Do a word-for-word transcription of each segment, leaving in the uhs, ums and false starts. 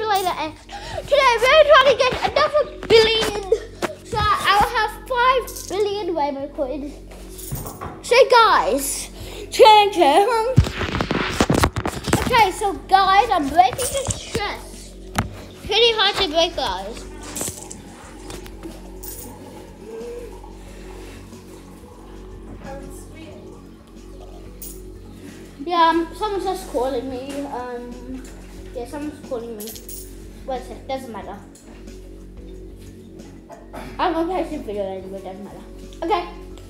anyway, the X. Today we're trying to get another billion. So I'll have five billion rainbow coins. So guys, change it. Okay, so guys, I'm breaking the chest. Pretty hard to break, guys. Yeah, um, someone's just calling me. Um, yeah, someone's calling me. Wait a sec, doesn't matter. I'm gonna post a video anyway, doesn't matter. Okay.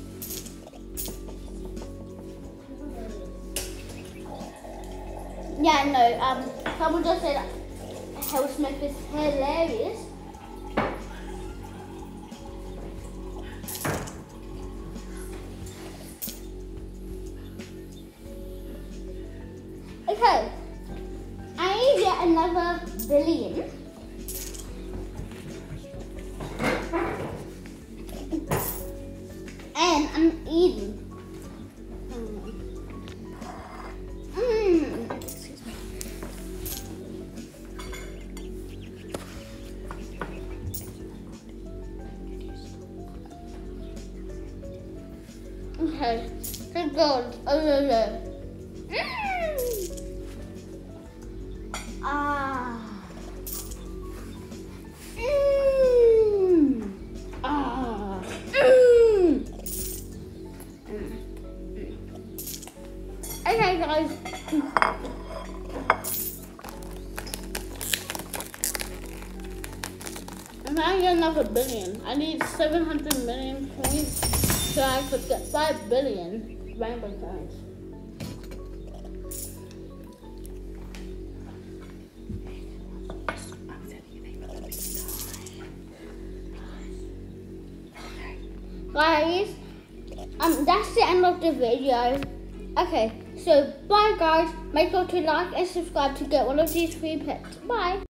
Yeah, no, um, someone just said Hell Smith is hilarious. Okay, I need to get another billion. And I'm eating. Mmm. Excuse me. Okay, thank God. Oh, no, no. Mmm. Ah. Mmm. Ah. Mmm. Okay, guys. I'm having another billion. I need seven hundred million points so I could get five billion rainbow coins. Guys, um, that's the end of the video. Okay, so bye guys. Make sure to like and subscribe to get one of these free pets. Bye.